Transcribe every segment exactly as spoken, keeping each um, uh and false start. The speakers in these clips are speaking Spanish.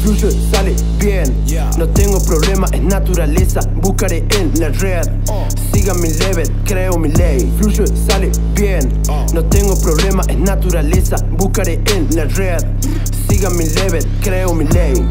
Fluye, sale bien, no tengo problema, es naturaleza. Buscaré en la red, siga mi level, creo mi ley. Fluye, sale bien, no tengo problema, es naturaleza. Buscaré en la red, siga mi level, creo mi ley.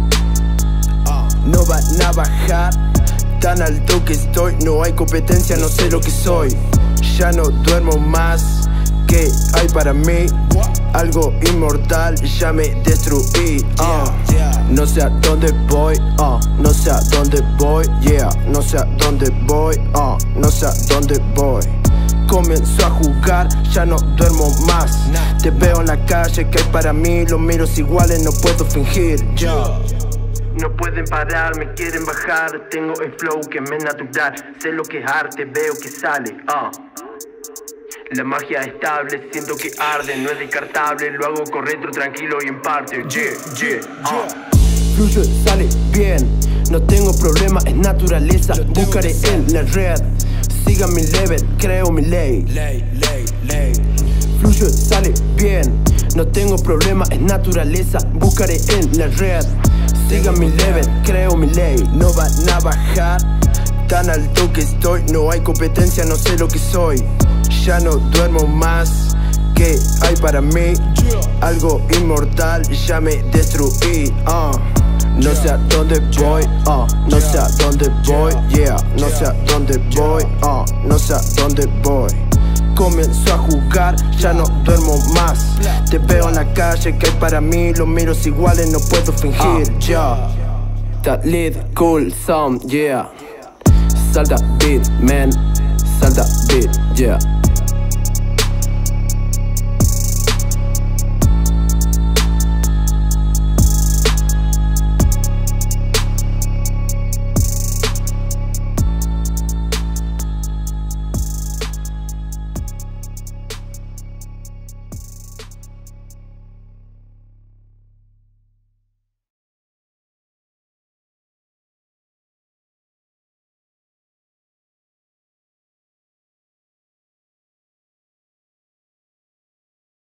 No van a bajar, tan alto que estoy. No hay competencia, no sé lo que soy. Ya no duermo más, ¿qué hay para mí? Algo inmortal, ya me destruí. uh. No sé a dónde voy, uh. no sé a dónde voy, yeah. No sé a dónde voy, uh. no sé a dónde voy. Comienzo a jugar, ya no duermo más. Te veo en la calle, ¿qué hay para mí? Los miros iguales, no puedo fingir, yeah. No pueden parar, me quieren bajar. Tengo el flow que me es natural. Sé lo que es arte, veo que sale. uh. La magia estable, siento que arde. No es descartable, lo hago correcto, tranquilo y en parte. Yeah, yeah, uh. Fluye, sale bien, no tengo problema, es naturaleza. Buscaré en la red, siga mi level, creo mi ley. Ley, ley, ley. Fluye, sale bien, no tengo problema, es naturaleza. Buscaré en la red, siga mi level, creo mi ley. No van a bajar, tan alto que estoy. No hay competencia, no sé lo que soy. Ya no duermo más, ¿qué hay para mí? Algo inmortal, ya me destruí. uh. No sé a dónde voy, uh. no sé a dónde voy, yeah. No sé a dónde voy, uh. no sé a dónde voy. Comienzo a jugar, ya no duermo más. Te veo en la calle, ¿qué hay para mí? Los miros iguales, no puedo fingir, yeah. That lead, cool sound, yeah. Salta beat, man, salta beat, yeah.